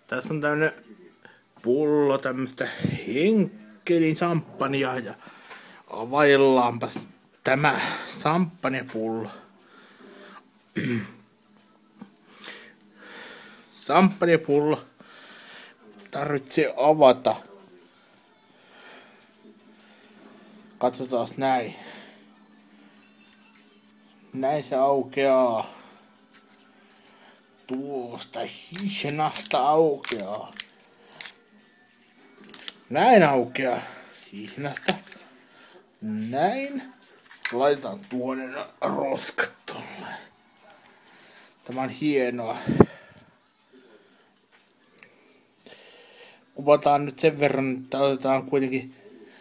Tässä on tämmönen pullo tämmöstä Henkelin samppania ja availlaanpas tämä samppanjapullo. Samppanjapullo tarvitsee avata. Katsotaan näin. Näin se aukeaa. Tuosta hihnasta aukeaa. Näin aukeaa hihnasta. Näin. Laitetaan tuonne roskat tolle. Tämä on hienoa. Kuvataan nyt sen verran, että otetaan kuitenkin.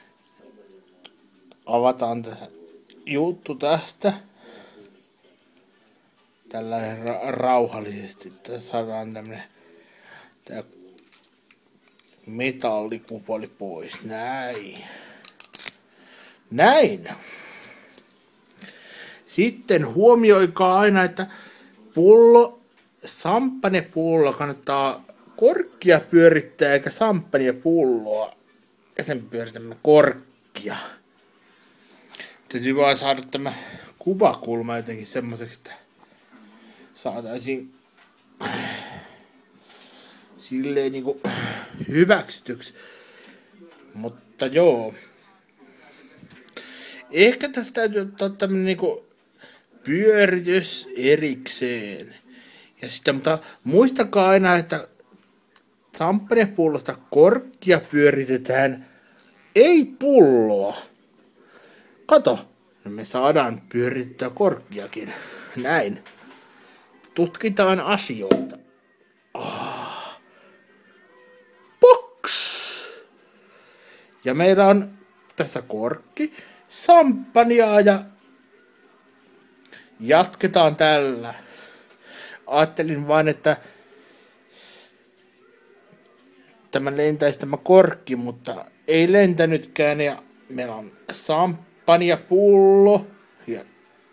Avataan tässä juttu tästä. Tällä rauhallisesti. Tässä saadaan tämmönen tää metallikupoli pois. Näin. Näin. Sitten huomioikaa aina, että samppanjapullo kannattaa korkkia pyörittää eikä samppanjapulloa. Ja sen pyöritämme korkkia. Täytyy vaan saada tämä kuvakulma jotenkin semmoiseksi, että saataisiin silleen niinku hyväksytyksi. Mutta joo. Ehkä tästä täytyy ottaa tämmönen niinku pyöritys erikseen. Ja sitten, mutta muistakaa aina, että samppanjapullosta korkkia pyöritetään, ei pulloa. Kato, me saadaan pyörittää korkkiakin. Näin. Tutkitaan asioita. Box! Ja meillä on tässä korkki, samppania ja jatketaan tällä. Ajattelin vain, että tämä lentäisi tämä korkki, mutta ei lentänytkään ja meillä on samppanjapullo ja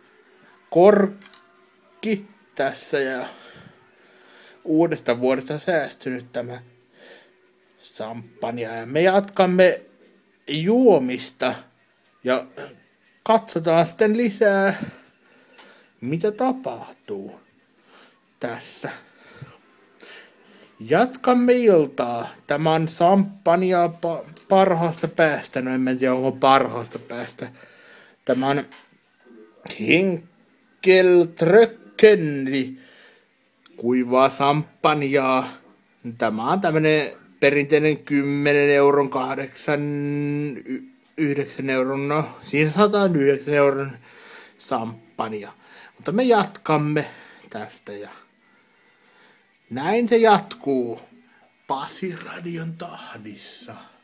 korkki tässä ja uudesta vuodesta säästynyt tämä samppania ja me jatkamme juomista ja katsotaan sitten lisää mitä tapahtuu tässä. Jatkamme iltaa. Tämä on samppania parhaasta päästä. No en tiedä onko parhaasta päästä. Tämä on Henkeltröckenri kuivaa samppaniaa. Tämä on tämmönen perinteinen 10 euron, 8, 9 euron, no siinä 109 euron samppania. Mutta me jatkamme tästä ja näin se jatkuu Pasiradion tahdissa.